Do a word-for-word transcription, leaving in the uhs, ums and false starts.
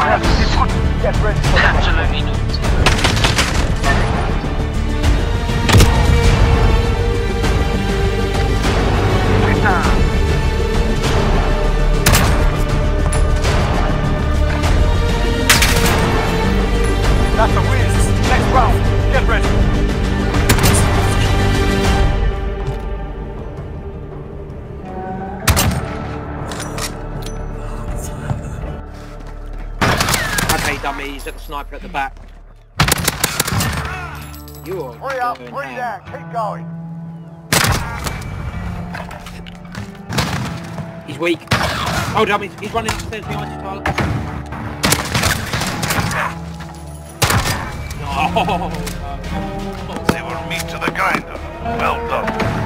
Get ready for the Absolutely not. That's the win. Next round. Get ready. Okay, dummy, he's at the sniper at the back. You're Three up, going three ham. down. Keep going. He's weak. Oh, dummy, he's running upstairs behind you, Tyler. Oh, They were meat to the grinder. Well done.